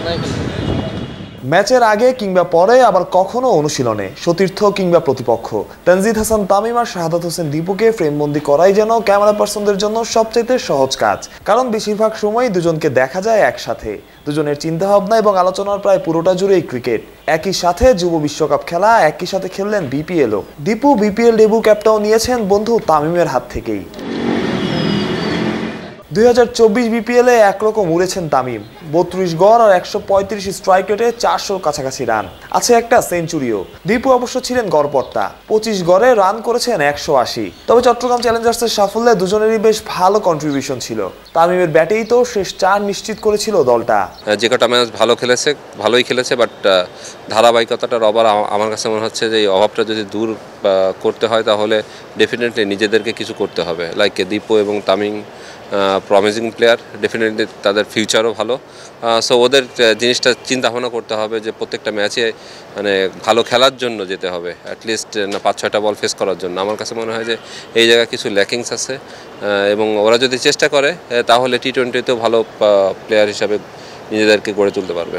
ম্যাচের আগে কিংবা পরে আবার কখনো অনুশীলনে সতীর্থ কিংবা প্রতিপক্ষ তানজিদ হাসান তামিম আর শাহাদাত হোসেন দীপুকে ফ্রেমবন্দি করাই যেন ক্যামেরা পার্সনদের জন্য সবচাইতে সহজ কাজ, কারণ বেশিরভাগ সময় দুজনকে দেখা যায় একসাথে। দুজনের চিন্তাভাবনা এবং আলোচনার প্রায় পুরোটা জুড়েই ক্রিকেট। একই সাথে যুব বিশ্বকাপ খেলা, একই সাথে খেললেন বিপিএলও। দীপু বিপিএল ডেবু ক্যাপটাও নিয়েছেন বন্ধু তামিমের হাত থেকেই। 2024 বিপিএলে একরকম উড়েছেন তামিম। 32 গড় আর 135 স্ট্রাইক রেটে 400 কাছাকাছি রান, আছে একটা সেঞ্চুরিও। দীপু অবশ্য ছিলেন গড়পড়তা, 25 গড়ে রান করেছেন 180। তবে চট্টগ্রাম চ্যালেঞ্জার্সের সাফল্যে দুজনেরই বেশ ভালো কন্ট্রিবিউশন ছিল। তামিমের ব্যাটেই তো শেষ 4 নিশ্চিত করেছিল দলটা। যে কটা ম্যাচ ভালোই খেলেছে, বাট ধারাবাহিকতাটার অভাব আমার কাছে মনে হচ্ছে যে এই অভাবটা যদি দূর করতে হয় তাহলে ডেফিনেটলি নিজেদেরকে কিছু করতে হবে। লাইক দীপু এবং তামিম প্রমিজিং প্লেয়ার, ডেফিনেটলি তাদের ফিউচারও ভালো। সো ওদের জিনিসটা চিন্তা ভাবনা করতে হবে যে প্রত্যেকটা ম্যাচে মানে ভালো খেলার জন্য যেতে হবে, অ্যাটলিস্ট না 5-6টা বল ফেস করার জন্য। আমার কাছে মনে হয় যে এই জায়গায় কিছু ল্যাকিংস আছে, এবং ওরা যদি চেষ্টা করে তাহলে টি-20তেও ভালো প্লেয়ার হিসাবে নিজেদেরকে গড়ে তুলতে পারবে।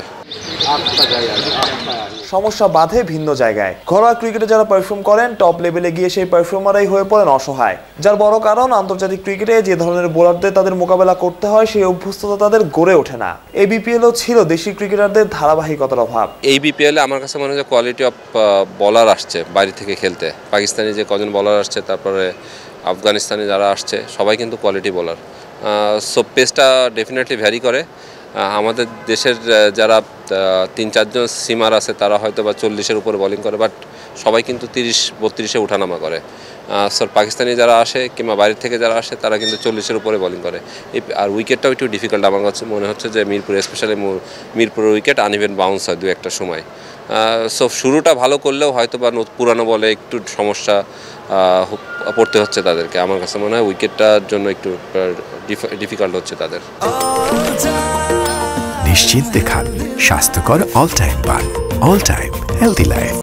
সমস্যা বাধে ভিন্ন জায়গায়। ঘরোয়া ক্রিকেটে যারা পারফর্ম করেন, টপ লেভেলে গিয়ে সেই পারফর্মারই হয়ে পড়েন অসহায়, যার বড় কারণ আন্তর্জাতিক ক্রিকেটে যে ধরনের বোলারদের তাদের মোকাবেলা করতে হয় সেই অভ্যস্ততা তাদের গড়ে ওঠে না। এই বিপিএলও ছিল দেশি ক্রিকেটারদের ধারাবাহিকতার অভাব। এই বিপিএলে আমার কাছে মনে হয় যে কোয়ালিটি অফ বলার আসছে বাইরে থেকে খেলতে। পাকিস্তানি যে কজন বলার আসছে, তারপরে আফগানিস্তানি যারা আসছে, সবাই কিন্তু কোয়ালিটি বলার। সো পেসটা ডেফিনেটলি ভ্যারি করে। আমাদের দেশের যারা 3-4 জন সিমার আছে তারা হয়তো বা 40-এর উপরে বোলিং করে, বাট সবাই কিন্তু 30-32-এ উঠানামা করে। সো পাকিস্তানি যারা আসে কিংবা বাইরে থেকে যারা আসে তারা কিন্তু 40-এর উপরে বোলিং করে। আর উইকেটটাও একটু ডিফিকাল্ট। আমার কাছে মনে হচ্ছে যে মিরপুর, স্পেশালি মিরপুরের উইকেট আনইভেন বাউন্স হয় 2-একটা সময়। সো শুরুটা ভালো করলেও হয়তো বা পুরানো বলে একটু সমস্যা পড়তে হচ্ছে তাদেরকে। আমার কাছে মনে হয় উইকেটটার জন্য একটু ডিফিকাল্ট হচ্ছে তাদের। নিশ্চিন্তে খান স্বাস্থ্যকর অল টাইম পান, all time healthy life.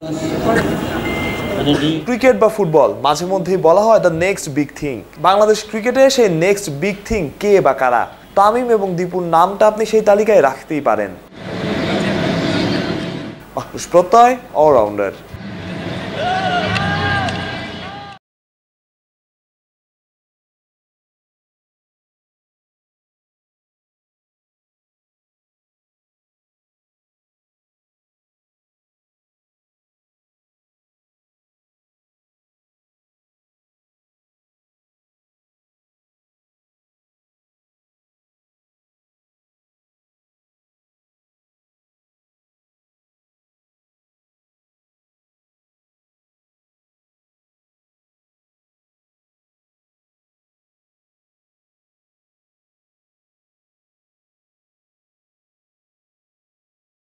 Cricket বা ফুটবল মাঝে মধ্যেই বলা হয় the next big thing. Bangladesh ক্রিকেটে সেই নেক্সট বিগ থিং কে বা কারা? তামিম এবং দীপুর নামটা আপনি সেই তালিকায় রাখতেই পারেন। প্রত্যয় অলরাউন্ডার।